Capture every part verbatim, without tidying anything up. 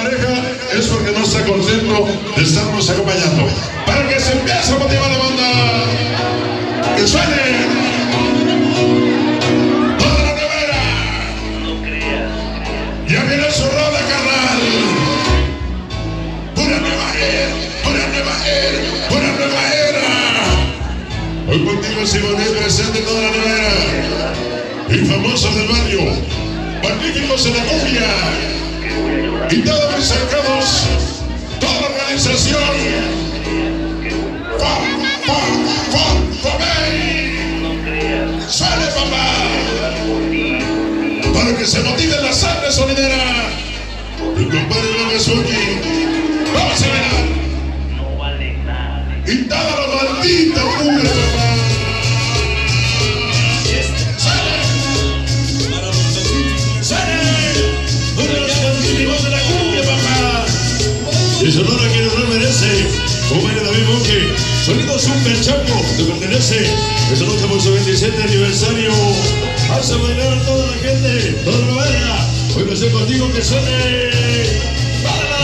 pareja es porque no está contento de estarnos acompañando. Para que se empiece a motivar la banda, que suene toda la nevera. Ya viene su roda, carnal. Pura nueva era, pura nueva era, pura nueva era. Hoy contigo Simonet presente toda la nevera. Y famosos del barrio, magníficos en la cumbia. Y todos mis cercados, toda la organización. ¡Fa, fa, fa, fa, ¡sale, papá! Para que se motive la sangre sonidera. Mi compadre Logan Suki, vamos a bailar. Y toda la maldita cumbia, papá. Y Sonora quien no merece, como baila David Monge, sonido super chapo, te pertenece. Esta noche por su veintisiete aniversario, vas a bailar a toda la gente, toda la banda. Hoy me sé contigo que suene. ¡Báila!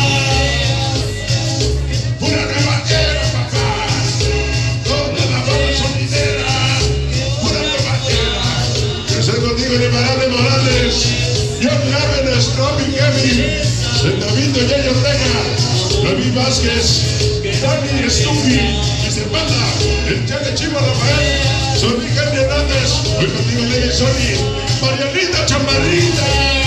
Pura nueva era, papá. Toda la banda sonidera. Pura nueva era. Que sé contigo de Parade Morales. John Garvin, Stroppy Kevin, Sentavito Yayo Ortega, David Vázquez, Dani Stupi, Mister Panda, el Chale Chivo Rafael, Sonny Henry Hernández, hoy contigo Lady Sony, Marianita Chamarrita.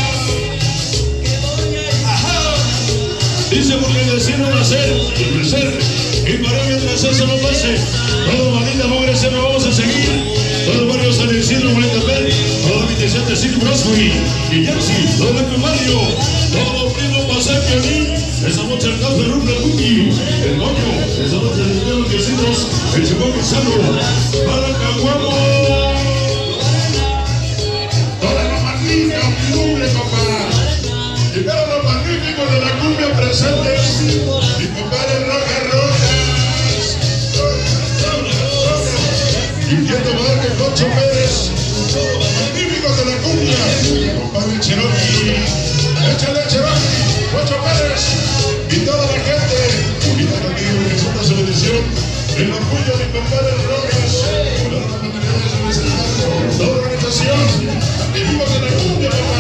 Ajá. Dice porque el destino nacer, crecer, y para mientras eso no pase, todo maldita mugre se me vamos a seguir. Todo el barrio San Isidro, Molentepec, todo el veintisiete City Brosby, y Jersey, todo el Mario, todo el primo Pasar Pianín. Esa noche el café Rumble Cookie, el moño, esa noche el dinero que hicimos, el chupón Gonzalo, para el Caguamo. Toda la magnífica cumbia, papá. Llegaron los magníficos de la cumbia presentes. Mi compadre Rojas Rojas. Y quiero ver que Concho Pérez, los magníficos de la cumbia. Mi compadre Cherokee, échale Cherokee, Concho Pérez. Y toda la gente, unida conmigo que exalta su bendición, el orgullo de mi compadre Rojas, por las oportunidades de presentar toda la organización, amigos de la cumbia, papá.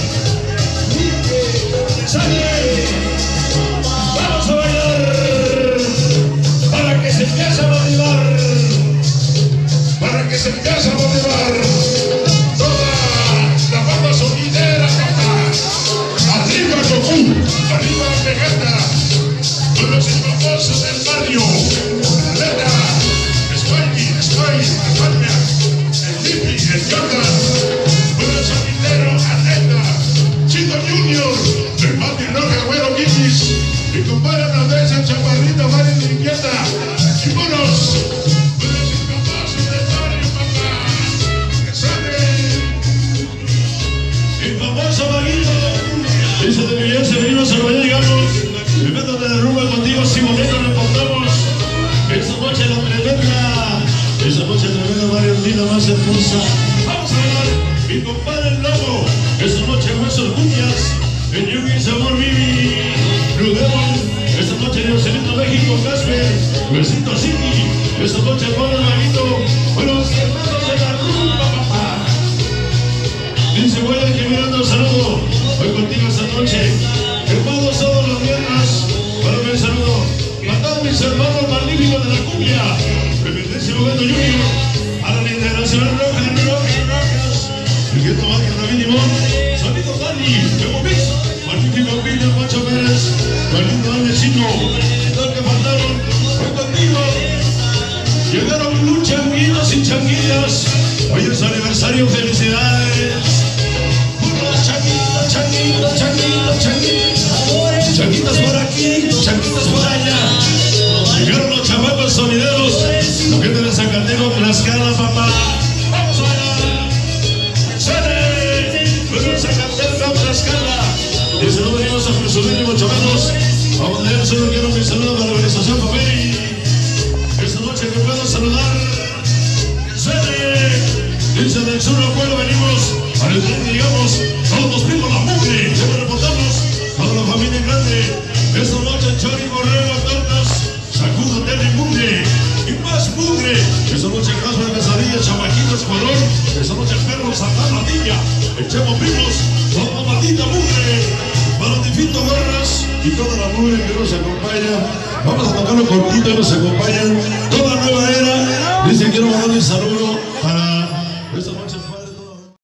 ¡Sale! ¡Vamos a bailar! Para que se empiece a motivar, para que se empiece a motivar toda la banda sonidera, papá. Arriba Goku, arriba Vegeta, con los famosos del barrio, Aleta, Spikey, Spike, España, el Lipi, el Jordan, con el sonidero, Aleta, Chito Junior, el Mati Roja, Güero Kikis, mi compadre Andrés, el Chaparrito, Mario Inquieta, y monos, con los famosos del barrio, papá, que sale, el famoso Maguito. Dice de mi bien, se venimos a Nueva llegamos. Me meto de derrumba contigo, si momento nos encontramos. Esta noche la tremenda, esta noche tremenda Mariantina más hermosa. Vamos a bailar, mi compadre el Lobo. Esta noche huesos cuñas, el Yugi Sabor Vivi, Rudemon. Esta noche en Celito México, Casper, Besito City. Esta noche Pablo Maguito, con los hermanos de la rumba, papá. Dice, voy a que mirando el saludo. Hoy contigo esta noche, hermanos todos los viernes, para mi saludo, a todos mis hermanos magníficos de la cumbia, Repentencia Momento Junior, a la Internacional Roja, Rojas, Rojas, el que toma que David Limón, Sonido Dani, Memo Mix, magnífico Peter Pancho Pérez, Galindo Dani Chico, todos que faltaron, hoy contigo, llegaron muchos changuitos y changuillas, hoy es aniversario, felicidades. Changuitos, changuitos, changuitos, changuitos, changuitos por aquí, changuitos por allá. Llegaron los chamacos sonideros, la gente de Zacatecas, Tlaxcala, papá. Vamos a bailar. ¡Sale! Pero Zacatecas, Tlaxcala. Y si no venimos a presumir ni mucho menos, vamos a leer, solo quiero mi saludo para la organización, papá. Esta noche que puedo saludar. ¡Sale! Dice del sur al pueblo venimos. Para el tren, digamos, todos nos primos la mugre, siempre reportamos, toda la familia grande, echamos primos, toda patita mugre, para los distintos barras y toda la mugre que nos acompaña. Vamos a tocarlo cortito y nos acompañan toda nueva era. Dice quiero mandarle un saludo